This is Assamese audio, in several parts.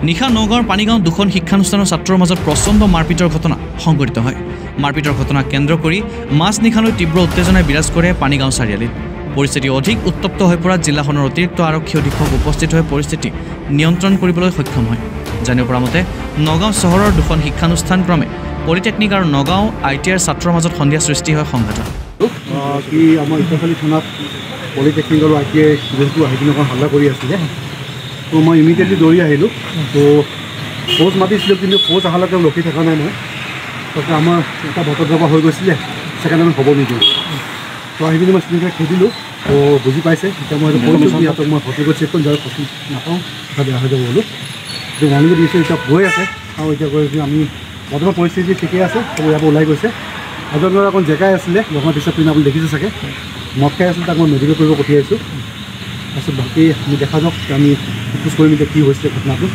নিশা নগাঁৱৰ পানীগাঁও দুখন শিক্ষানুষ্ঠানৰ ছাত্ৰৰ মাজত প্ৰচণ্ড মাৰপিটৰ ঘটনা সংঘটিত হয়। মাৰপিটৰ ঘটনাক কেন্দ্ৰ কৰি মাজনিশালৈ তীব্ৰ উত্তেজনাই বিৰাজ কৰে পানীগাঁও চাৰিআলিত। পৰিস্থিতি অধিক উত্তপ্ত হৈ পৰাত জিলাখনৰ অতিৰিক্ত আৰক্ষী অধীক্ষক উপস্থিত হৈ পৰিস্থিতি নিয়ন্ত্ৰণ কৰিবলৈ সক্ষম হয়। জানিব পৰা মতে নগাঁও চহৰৰ দুখন শিক্ষানুষ্ঠান ক্ৰমে পলিটেকনিক আৰু নগাঁও ITIৰ ছাত্ৰৰ মাজত সন্ধিয়া সৃষ্টি হয় সংঘাতৰ। আমাৰ ইটাখালী থানাত পলিটেকনিক আৰু ITI ষ্টুডেণ্টটো আহি কিনে অকণ হাল্লা কৰি আছিলে। তো মই ইমিডিয়েটলি দৌৰি আহিলোঁ। তো ফ'ৰ্চ মাতিছিলোঁ, কিন্তু ফ'ৰ্চ অহালৈকে ৰখি থকা নাই মই। তাতে আমাৰ এটা ভটদ্ৰৱা হৈ গৈছিলে, ছেকেণ্ড আমি হ'ব নিদিওঁ। তো আহি পিনি মই ষ্টুডেণ্টক খেদিলোঁ। তো বুজি পাইছে, এতিয়া মই কৈছোঁ কি সিহঁতক মই হোটেলত চেক কৰিম, যাতে ফচি নাপাওঁ, কথা বেয়া হৈ যাব বোলো। তো মৰ্ণিঙত দিছোঁ, এতিয়া গৈ আছে আৰু এতিয়া গৈ আমি বৰ্তমান পৰিস্থিতি ঠিকেই আছে, চব ইয়াৰ পৰা ওলাই গৈছে। এজন ল'ৰা অকণ জেকাই আছিলে, গভৰ্ণমেণ্ট ডিচিপ্লিন আপুনি দেখিছে চাগে, মদ খাই আছিলে, তাক মই মেডিকেল কৰিব পঠিয়াইছোঁ। তাৰপিছত বাকী আমি দেখা যাওক, আমি সোধ কৰিম এতিয়া কি হৈছিলে ঘটনাটো।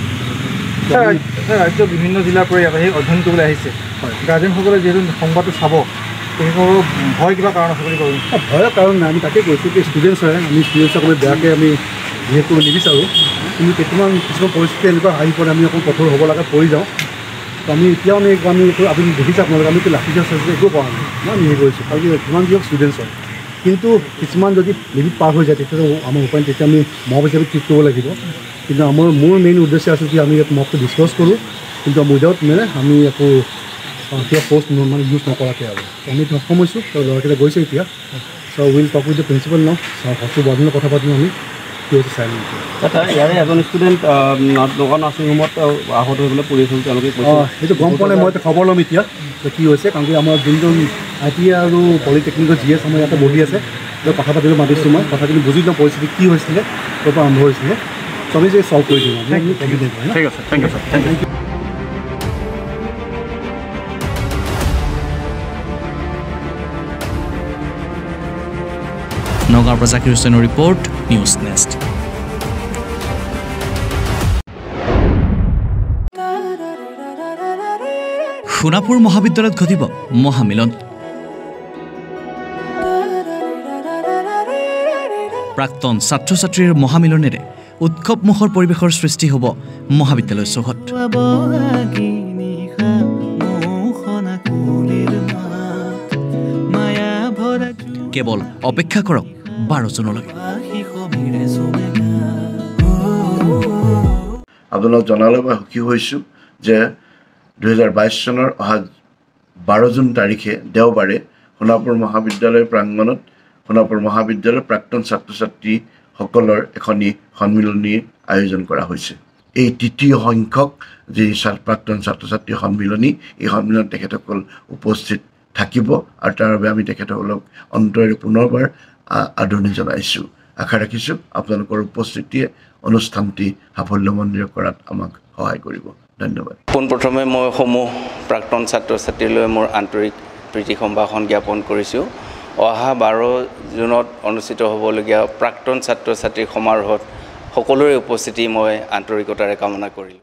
ৰাজ্যৰ বিভিন্ন জিলাৰ পৰা ইয়াত আহি অধ্যয়ন কৰিবলৈ আহিছে। গাৰ্জেনসকলে যিহেতু সংবাদটো চাব, তেখেতসকলৰ ভয় কিবা কাৰণ আছে বুলি ক'ব? ভয়ৰ কাৰণ নাই, আমি তাকে কৈছোঁ কি ষ্টুডেণ্টছ হয়, আমি ষ্টুডেণ্টছক আমি বেয়াকৈ আমি বিহেভ কৰিব নিবিচাৰোঁ। কিন্তু কিছুমান পৰিস্থিতি এনেকুৱা আহি পৰে, আমি অকণ কঠোৰ হ'ব লাগে, পৰি যাওঁ। তো আমি এতিয়াও আমি আপুনি দেখিছে আপোনালোকে, আমি লাঠি চাৰ্জ একো কৰা নাই, আমি হেৰি কৰিছোঁ। কাৰণ যিমান যি হওক ষ্টুডেণ্টছ হয়, কিন্তু কিছুমান যদি লিমিট পাৰ হৈ যায়, তেতিয়াতো আমাৰ উপায়, তেতিয়া আমি মব হিচাপে ট্ৰিট কৰিব লাগিব। কিন্তু মোৰ মেইন উদ্দেশ্য আছে কি আমি ইয়াত মবটো ডিছকাছ কৰোঁ, কিন্তু উইদাউট মানে আমি একো কিবা ফ'ৰ্চ মানে ইউজ নকৰাকৈ আৰু আমি সক্ষম হৈছোঁ। তো ল'ৰাকেইটা গৈছে এতিয়া। So' will talk with the principal now, hospital বৰ্ডনৰ কথা পাতিম আমি, কি হৈছে চাই লওঁ। ইয়াৰে এজন ষ্টুডেণ্ট নগাঁও নাৰ্ছিং হোমত আহত হৈ পেলাই পৰি আছিল, তেওঁলোকে সেইটো গম পোৱা নাই, মই এতিয়া খবৰ ল'ম এতিয়া কি হৈছে। কাৰণ কি আমাৰ যোনজন ITI আৰু পলিটেকনিকৰ GS আমাৰ ইয়াতে বহি আছে, কথা পাতিবলৈ মাতিছোঁ মই, কথাখিনি বুজি লওঁ পৰিস্থিতি কি হৈছিলে, ক'ৰ পৰা আৰম্ভ হৈছিলে, চবেই যে চল্ভ কৰি দিওঁ। ঠিক আছে, thank you sir, thank you. নগাঁৱৰ পৰা জাকিৰ হুছেইনৰ ৰিপৰ্ট, নিউজ নেক্সট। সোণাপুৰ মহাবিদ্যালয়ত ঘটিব মহামিলন। প্ৰাক্তন ছাত্ৰ ছাত্ৰীৰ মহামিলনেৰে উৎসৱমুখৰ পৰিৱেশৰ সৃষ্টি হ'ব মহাবিদ্যালয় চৌহদ। কেৱল অপেক্ষা কৰক 12 জুনলৈকে। আপোনালোক জনালে মই সুখী হৈছোঁ যে 2022 চনৰ অহা 12 জুন তাৰিখে দেওবাৰে সোণাপুৰ মহাবিদ্যালয় প্ৰাংগণত সোণাপুৰ মহাবিদ্যালয়ৰ প্ৰাক্তন ছাত্ৰ ছাত্ৰীসকলৰ এখনি সন্মিলনীৰ আয়োজন কৰা হৈছে। এই তৃতীয় সংখ্যক যি প্ৰাক্তন ছাত্ৰ ছাত্ৰী সন্মিলনী, এই সন্মিলনত তেখেতসকল উপস্থিত থাকিব আৰু তাৰ বাবে আমি তেখেতসকলক অন্তৰেৰে পুনৰবাৰ আদৰণি জনাইছোঁ। আশা ৰাখিছোঁ আপোনালোকৰ উপস্থিতিয়ে অনুষ্ঠানটি সাফল্যমণ্ডিত কৰাত আমাক সহায় কৰিব। ধন্যবাদ। পোনপ্ৰথমে মই সমূহ প্ৰাক্তন ছাত্ৰ ছাত্ৰীলৈ মোৰ আন্তৰিক প্ৰীতি সম্ভাষণ জ্ঞাপন কৰিছোঁ। অহা 12 জুনত অনুষ্ঠিত হ'বলগীয়া প্ৰাক্তন ছাত্ৰ ছাত্ৰী সমাৰোহত সকলোৰে উপস্থিতি মই আন্তৰিকতাৰে কামনা কৰিলোঁ।